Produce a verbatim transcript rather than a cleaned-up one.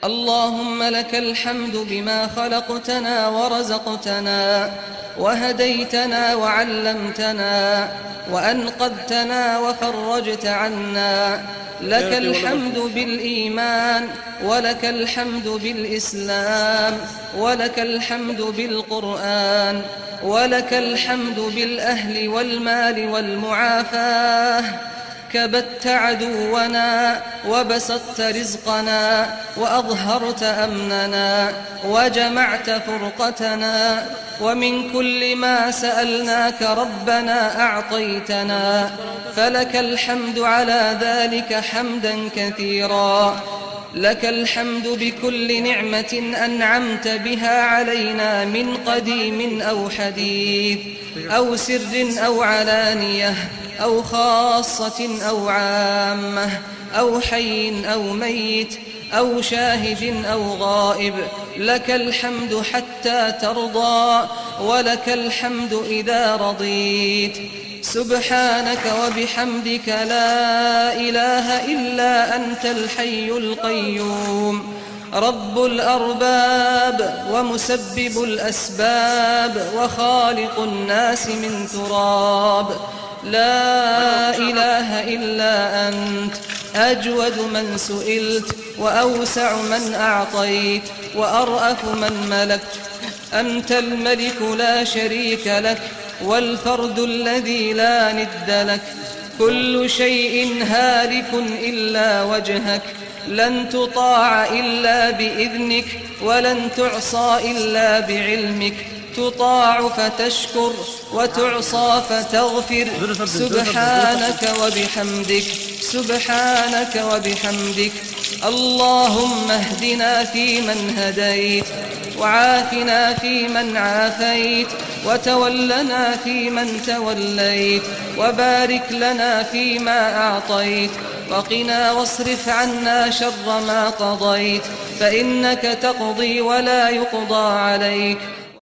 اللهم لك الحمد بما خلقتنا ورزقتنا وهديتنا وعلمتنا وأنقذتنا وفرجت عنا. لك الحمد بالإيمان، ولك الحمد بالإسلام، ولك الحمد بالقرآن، ولك الحمد بالأهل والمال والمعافاة. كبت عدونا وبسطت رزقنا وأظهرت أمننا وجمعت فرقتنا، ومن كل ما سألناك ربنا أعطيتنا، فلك الحمد على ذلك حمدا كثيرا. لك الحمد بكل نعمة أنعمت بها علينا من قديم أو حديث أو سر أو علانية أو خاصة أو عامة أو حي أو ميت أو شاهد أو غائب. لك الحمد حتى ترضى، ولك الحمد إذا رضيت. سبحانك وبحمدك لا إله إلا أنت الحي القيوم، رب الأرباب ومسبب الأسباب وخالق الناس من تراب. لا إله إلا أنت، أجود من سئلت وأوسع من أعطيت وأرأف من ملكت. أنت الملك لا شريك لك، والفرد الذي لا ند لك. كل شيء هالك إلا وجهك، لن تطاع إلا بإذنك، ولن تعصى إلا بعلمك. تطاع فتشكر وتعصى فتغفر. سبحانك وبحمدك، سبحانك وبحمدك. اللهم اهدنا فيمن هديت، وعافنا فيمن عافيت، وتولنا فيمن توليت، وبارك لنا فيما أعطيت، وقنا واصرف عنا شر ما قضيت، فإنك تقضي ولا يقضى عليك،